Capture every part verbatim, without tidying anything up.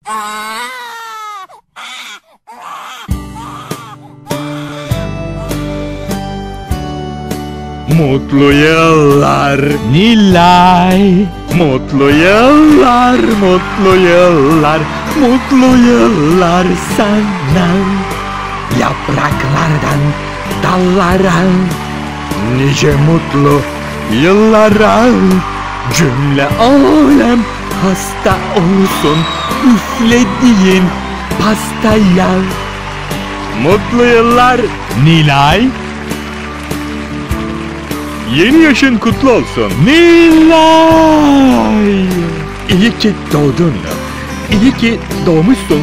Mutlu yıllar Nilay. Mutlu yıllar, mutlu yıllar, mutlu yıllar sana. Yapraklardan dallara, nice mutlu yıllara. Cümle alem hasta olsun üflediğin pastaya. Mutlu yıllar Nilay. Yeni yaşın kutlu olsun. Nilay. İyi ki doğdun. İyi ki doğmuşsun.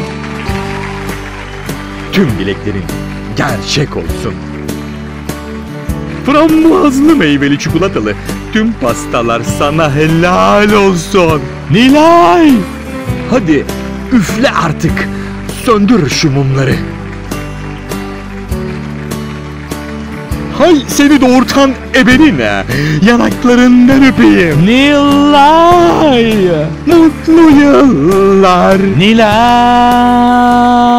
Tüm dileklerin gerçek olsun. Frambuazlı meyveli çikolatalı tüm pastalar sana helal olsun. Nilay. Hadi üfle artık. Söndür şu mumları. Hay seni doğurtan ebenine, yanaklarından öpeyim. Nilay. Mutlu yıllar. Nilay.